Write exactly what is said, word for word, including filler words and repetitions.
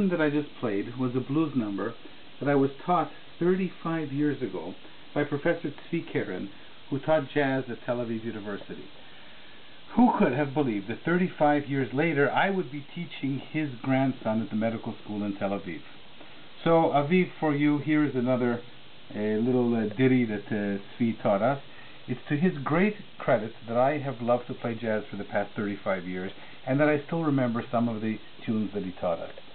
tune that I just played was a blues number that I was taught thirty-five years ago by Professor Tzvi Karen, who taught jazz at Tel Aviv University. Who could have believed that thirty-five years later I would be teaching his grandson at the medical school in Tel Aviv? So, Aviv, for you, here is another a little uh, ditty that uh, Tzvi taught us. It's to his great credit that I have loved to play jazz for the past thirty-five years, and that I still remember some of the tunes that he taught us.